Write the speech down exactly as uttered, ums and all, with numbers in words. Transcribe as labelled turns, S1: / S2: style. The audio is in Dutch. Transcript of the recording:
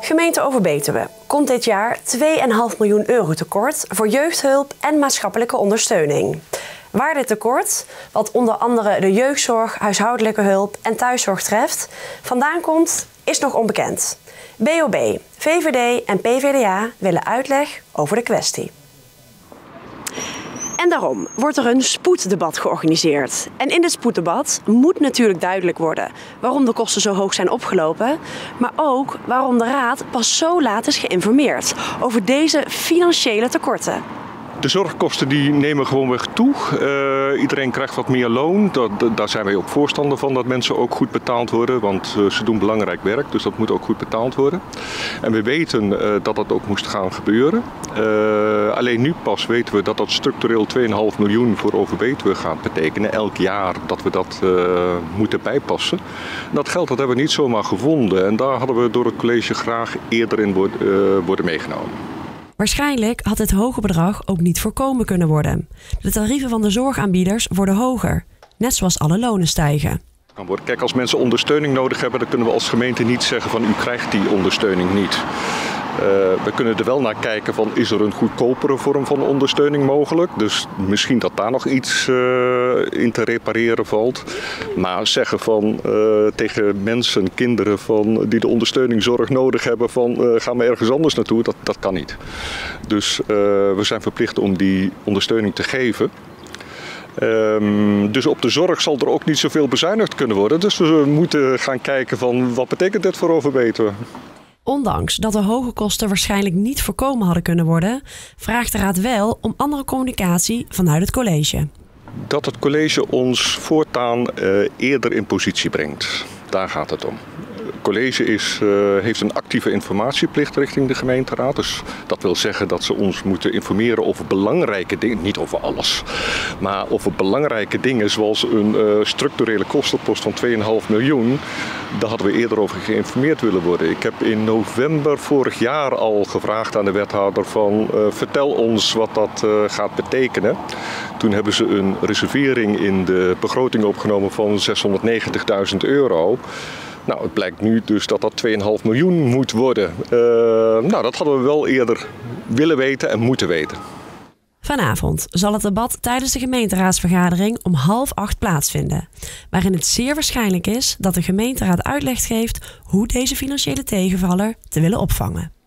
S1: Gemeente Overbetuwe komt dit jaar twee komma vijf miljoen euro tekort voor jeugdhulp en maatschappelijke ondersteuning. Waar dit tekort, wat onder andere de jeugdzorg, huishoudelijke hulp en thuiszorg treft, vandaan komt, is nog onbekend. B O B, V V D en P V D A willen uitleg over de kwestie. En daarom wordt er een spoeddebat georganiseerd. En in dit spoeddebat moet natuurlijk duidelijk worden waarom de kosten zo hoog zijn opgelopen, maar ook waarom de Raad pas zo laat is geïnformeerd over deze financiële tekorten.
S2: De zorgkosten die nemen gewoonweg toe. Uh, iedereen krijgt wat meer loon. Dat, dat, daar zijn wij ook voorstander van, dat mensen ook goed betaald worden. Want uh, ze doen belangrijk werk, dus dat moet ook goed betaald worden. En we weten uh, dat dat ook moest gaan gebeuren. Uh, alleen nu pas weten we dat dat structureel twee komma vijf miljoen voor Overbetuwe gaat betekenen. Elk jaar dat we dat uh, moeten bijpassen. Dat geld dat hebben we niet zomaar gevonden. En daar hadden we door het college graag eerder in worden, uh, worden meegenomen.
S1: Waarschijnlijk had dit hoge bedrag ook niet voorkomen kunnen worden. De tarieven van de zorgaanbieders worden hoger, net zoals alle lonen stijgen.
S2: Kijk, als mensen ondersteuning nodig hebben, dan kunnen we als gemeente niet zeggen van u krijgt die ondersteuning niet. Uh, we kunnen er wel naar kijken van is er een goedkopere vorm van ondersteuning mogelijk. Dus misschien dat daar nog iets uh, in te repareren valt. Maar zeggen van uh, tegen mensen, kinderen van, die de ondersteuning zorg nodig hebben van uh, ga maar ergens anders naartoe, dat, dat kan niet. Dus uh, we zijn verplicht om die ondersteuning te geven. Um, dus op de zorg zal er ook niet zoveel bezuinigd kunnen worden. Dus we moeten gaan kijken van wat betekent dit voor Overbetuwe.
S1: Ondanks dat de hoge kosten waarschijnlijk niet voorkomen hadden kunnen worden, vraagt de Raad wel om andere communicatie vanuit het college.
S2: Dat het college ons voortaan uh, eerder in positie brengt. Daar gaat het om. Het college is, uh, heeft een actieve informatieplicht richting de gemeenteraad. Dus dat wil zeggen dat ze ons moeten informeren over belangrijke dingen. Niet over alles, maar over belangrijke dingen zoals een uh, structurele kostenpost van twee komma vijf miljoen. Daar hadden we eerder over geïnformeerd willen worden. Ik heb in november vorig jaar al gevraagd aan de wethouder van uh, vertel ons wat dat uh, gaat betekenen. Toen hebben ze een reservering in de begroting opgenomen van zeshonderdnegentigduizend euro. Nou, het blijkt nu dus dat dat twee komma vijf miljoen moet worden. Uh, nou, dat hadden we wel eerder willen weten en moeten weten.
S1: Vanavond zal het debat tijdens de gemeenteraadsvergadering om half acht plaatsvinden, waarin het zeer waarschijnlijk is dat de gemeenteraad uitleg geeft hoe deze financiële tegenvaller te willen opvangen.